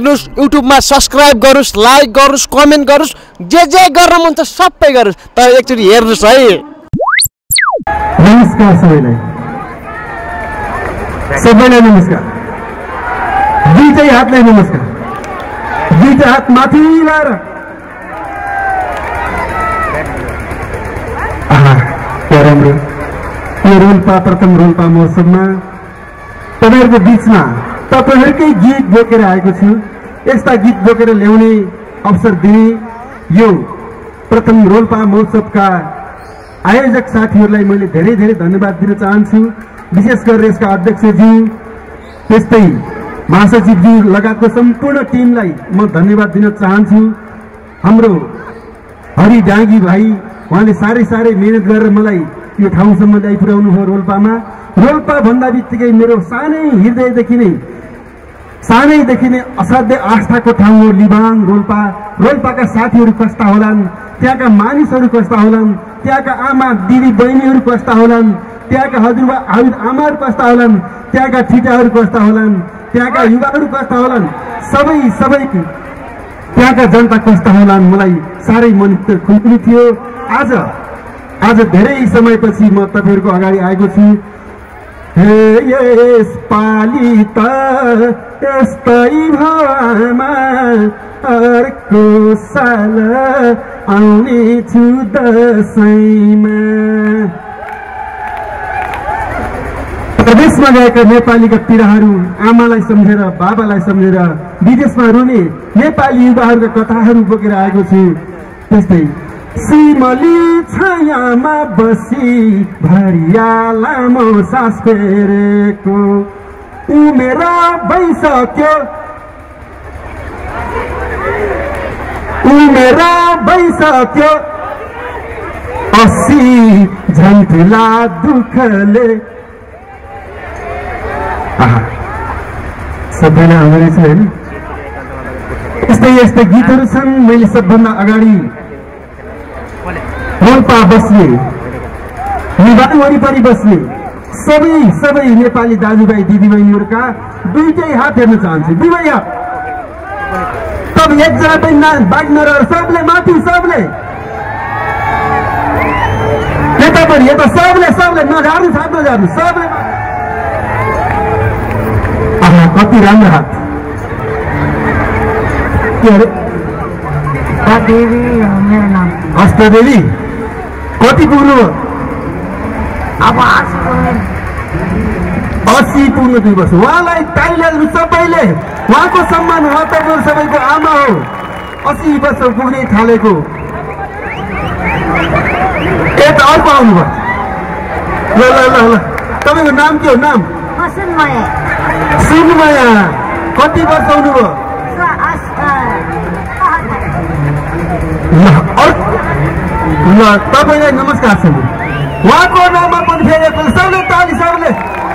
हेर्नुस्, युट्युबमा सब्स्क्राइब गर्नुस्, लाइक गर्नुस्, कमेन्ट गर्नुस्, जे गर्न मन छ सबै गर्नुस्, तर एकचोटि हेर्नुस् है। नमस्कार सबैलाई, नमस्कार। दुईटै हातलाई नमस्कार, दुईटा हात माथि लाएर राम्रो। यो रोल्पा प्रथम रोल्पा महोत्सवमा तपाईहरुको बीचमा तपाईहरुकै गीत बोकेर आएको छु। यस्ता गीत बोकेर ल्याउने अवसर दिने यो प्रथम रोल्पा महोत्सवका आयोजक साथीहरूलाई मैले धेरै धेरै धन्यवाद दिन चाहन्छु। विशेष गरेर यसका अध्यक्षज्यू, त्यस्तै महासचिवज्यू लगायतको सम्पूर्ण टिमलाई म धन्यवाद दिन चाहन्छु। हाम्रो हरि डाँगी भाइ, उहाँले साह्रै मेहनत गरेर मलाई यो ठाउँसम्म ल्याइ पुर्याउनु भयो। रोल्पा भन्दा बित्तिकै मेरो हृदयदेखि नै असाध्य आस्थाको ठाउँ हो लिबाङ रोल्पा। रोल्पाका साथीहरू कस्ता होलान्, त्यहाँका मानिसहरू कस्ता होलान्, त्यहाँका आमा दिदी बहिनीहरू कस्ता होलान्, त्यहाँका हजुरबा आमाहरू कस्ता होलान्, त्यहाँका ठिटाहरू कस्ता होलान्, त्यहाँका युवाहरू कस्ता होलान्, सबै त्यहाँका जनता कस्ता होलान्, मलाई साह्रै मन खुल्कुली थियो। आज धेरै समयपछि म तपाईहरुको अगाडि आएको छु। यस पाली त यस्तै भएमा अर्को साल आउने छु दशैँमा। प्रदेशमा गएका नेपालीका पिराहरू आमालाई सम्झेर, बाबालाई सम्झेर विदेशमा रुने नेपाली युवाहरूका कथाहरू बोकेर आएको छु। त्यस्तै सिमली छायामा बसी भरिया लामो सास फेरेको उमेर भइसक्यो, 80 झन्ठुला दुःखले। सबैलाई आउँदै छ होइन? यस्तै गीतहरू छन्। मैले सबभन्दा अगाडि रोल्पा बस्ने, निवाङ वरिपरि बस्ने सबै नेपाली दाजुभाइ दिदीबहिनीहरूका दुईटै हात हेर्न चाहन्छु। दुवै हात। तब एकजना पनि बाइक नरहेर सबले माथि, सबले यतापट्टि, यता सबले नझार्नु, सबले। कति राम्रो हात। के अरे मेरो नाम अष्टदेवी। कति पुग्नुभयो? अब 80 पुग्नु 2 वर्ष। उहाँलाई ताली सबैले, उहाँको सम्मान महत्त्वपूर्ण सबैको आमा हो। 80 वर्ष पुग्ने थालेको। यता अर्को आउनुभयो। ल तपाईँको नाम के हो? नाम सुनमाया। कति वर्ष आउनुभयो? ल तपाईँलाई नमस्कार छ। उहाँको नाममा पनि फेरि सबले ताली, सबले।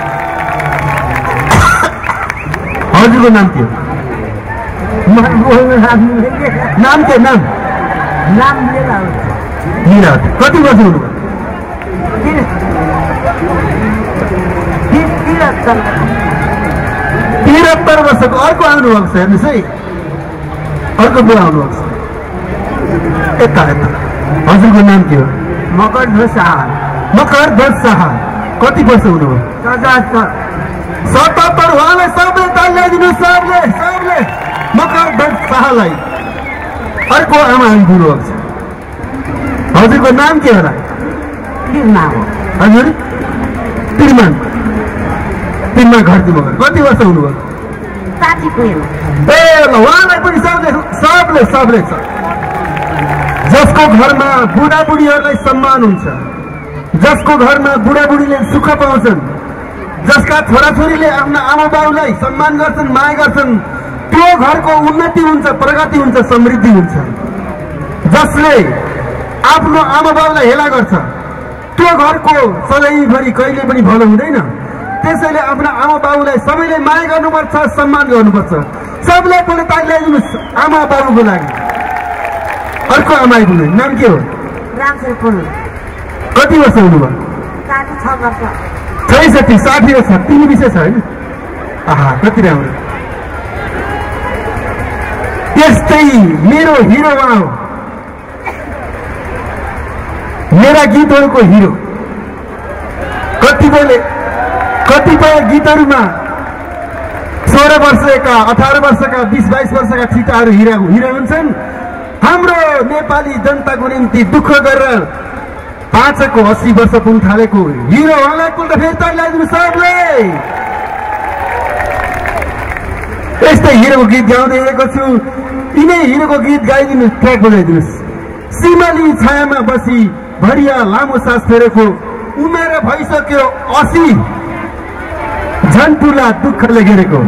हजुरको नाम के हो? नाम के? नाम लीलावती। कति वर्ष हुनुभयो? 73 वर्षको। अर्को आउनुभएको छ, हेर्नुहोस् है, अर्को बुवा आउनुभएको छ। यता हजुरको नाम के हो? मकरध्वज शाह। कति वर्ष हुनुभयो? 77। उहाँलाई सबले ताली ल्याइदिनु, सबले मकरध्वज शाहलाई। अर्को आमा आउनुभएको छ। हजुरको नाम के होला? हजुर तिरमा घरती मगर। कति वर्ष हुनुभयो? 60। उहाँलाई पनि सबले छ। जसको घरमा बुढाबुढीहरूलाई सम्मान हुन्छ, जसको घरमा बुढाबुढीले सुख पाउँछन्, जसका छोराछोरीले आफ्ना आमा बाबुलाई सम्मान गर्छन्, माया गर्छन्, त्यो घरको उन्नति हुन्छ, प्रगति हुन्छ, समृद्धि हुन्छ। जसले आफ्नो आमा बाबुलाई हेला गर्छ, त्यो घरको सधैँभरि कहिले पनि भलो हुँदैन। त्यसैले आफ्ना आमा बाबुलाई सबैले माया गर्नुपर्छ, सम्मान गर्नुपर्छ। सबले पनि ताली ल्याइदिनुहोस् आमा बाबुको लागि। अर्को आमा आइपुग्नु, नाम के हो? कति वर्ष हुनुभयो? 66। 60 वर्ष। 3 विषय छ होइन? कति राम्रो। त्यस्तै मेरो हिरो हो, मेरा गीतहरूको हिरो। कतिपय गीतहरूमा 16 वर्षका 18 वर्षका 20-22 वर्षका ठिटाहरू हिरो हुन्छन्। हाम्रो नेपाली जनताको निम्ति दुःख गरेर 5को 80 वर्ष पुग्न थालेको हिरो उहाँलाई कुल फेरि तैलाइदिनु सबले। यस्तै हिरोको गीत गाउँदै आएको छु, यिनै हिरोको गीत गाइदिनु, ट्र्याक बजाइदिनुहोस्। सिमली छायामा बसी भरिया लामो सास फेरेको, उमेर भइसक्यो 80, झन्टुला दुःखले घेरेको।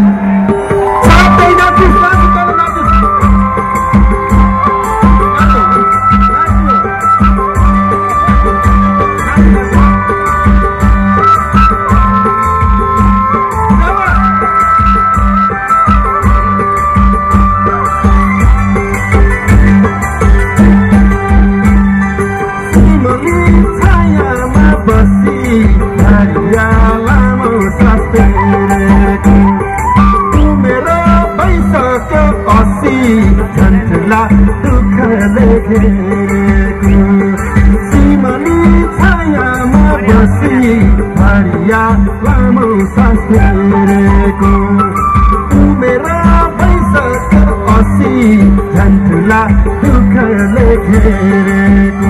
झन्टुला दुःखले घेरेको, सिमली छायामा बसी भरिया लामो सास फेरेको, उमेर भइसक्यो 80, झन्टुला दुःखले घेरेको।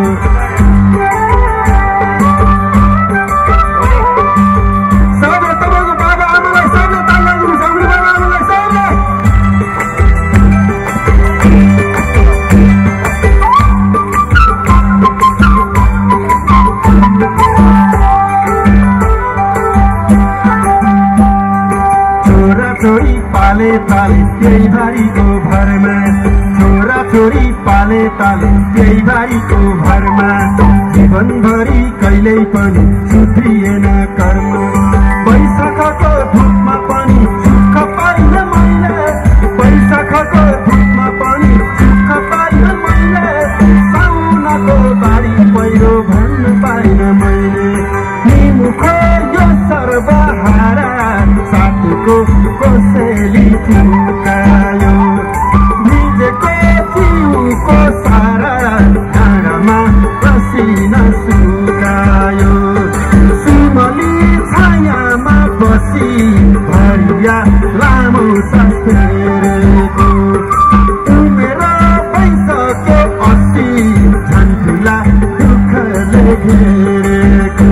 ताले त्यही बारीको भरमा, छोरा छोरी पाले ताले त्यही बारीको भरमा, जीवनभरि कहिल्यै पनि सुध्रिएन कर्म। वैशाखको धुपमा पनि सुख पाइन मैले, वैशाखको धुपमा पनि सुख पाइन मैले, साउनको बारी पहिरो भन्न पाइन मैले। निमुखो यो सर्वहारा साथको कोसेली चुकायो, भिजेको जिउको सारा डाँडामा पसिना सुकायो। सिमली छायामा बसी भरिया लामो सास फेरेको, उमेर भइसक्यो 80, झन्टुला दुःखले घेरेको।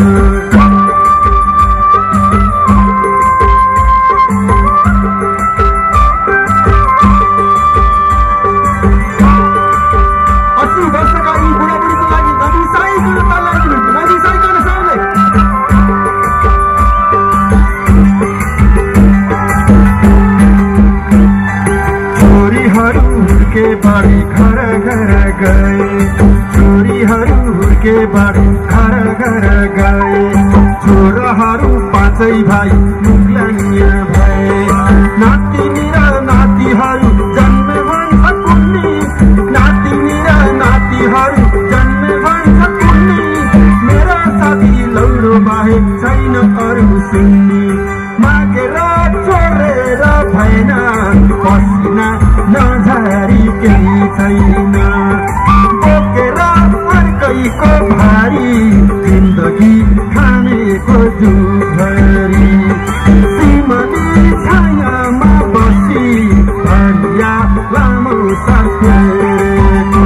बारी घर घर गए, छोरीहरू हुर्के बारी घर घर गए, छोराहरू 5 भाइ मुक्लानिया भए। नातिनी र नातिहरू जन्म भन्छ कुन्नी, नातिनी र नातिहरू जन्म भन्छ कुन्नी, मेरा साथी लौरो बाहेक छैन अरू सुन्नी। मागेर छोडेर भएन पसिना नझारी केही छैन, बोकेर अर्कैको भारी जिन्दगी खानेको दुखरी। सिमली छायामा बसी भरिया लामो सास फेरेको,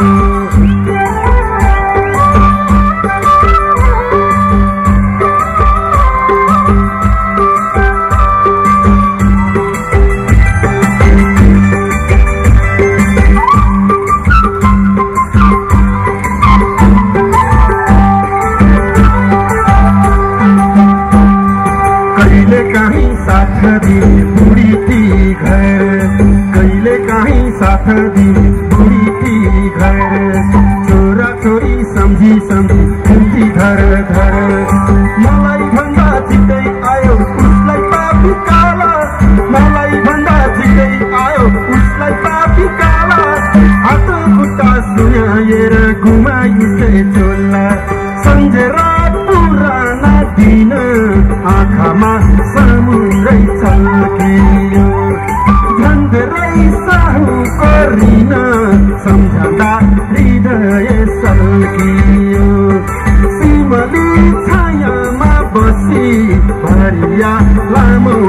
बुढ़ी थी घर, कहिले कहीं साथ दी बुढ़ी थी घर। छोरा छोरी सम्झी सम्झी खुन्ती धर धर, मलाई भन्दा छिट्टै आयो उसलाई पापी काला, मलाई भन्दा छिट्टै आयो उसलाई पापी काला। हात खुट्टा सुनाएर घुमाइसे चोला, सम्झेर पुराना दिन आँखामा समुद्रै छल्कियो। झन्डै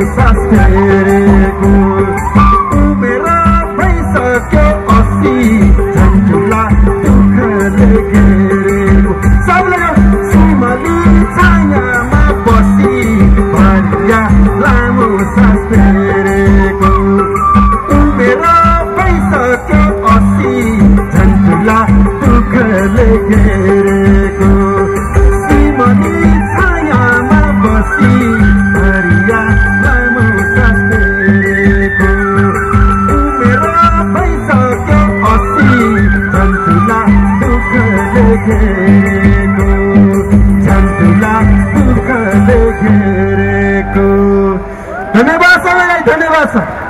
सास फेरेको उमेर भइसक्यो 80 झन्झुला दुःखले घेरेको सबले सिमली छायामा बसी भरिया लामो सास फेरेको उमेर भइसक्यो 80 झन्झुला दुःखले घेरेको सिमली छायामा बसी भरिया लामो सास फेरेको उमेर भइसक्यो 80 झन्झुला दुःखले घेरेको झन्झुला दुःखले घेरेको धन्यवाद सबैलाई धन्यवाद छ